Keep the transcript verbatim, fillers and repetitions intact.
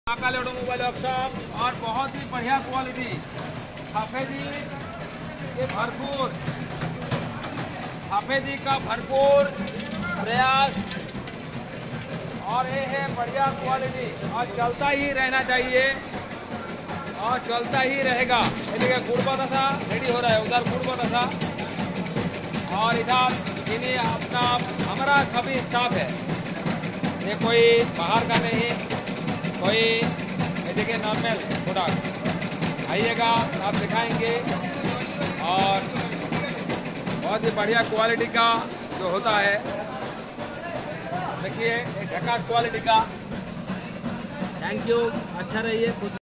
Mahakal automobile workshop और बहुत ही बढ़िया क्वालिटी सफेदी के भरपूर सफेदी का भरपूर प्रयास और ये है बढ़िया क्वालिटी और चलता ही रहना चाहिए और चलता ही रहेगा। ये देखिए गुड़बा दशा रेडी हो रहा है, उधर गुड़बा दशा और इधर इन्हें अपना हमारा सभी स्टाफ है, ये कोई बाहर का नहीं, कोई ये देखिए नॉर्मल प्रोडक्ट आइएगा आप दिखाएंगे और बहुत ही बढ़िया क्वालिटी का जो होता है। देखिए एक ढका क्वालिटी का। थैंक यू, अच्छा रहिए।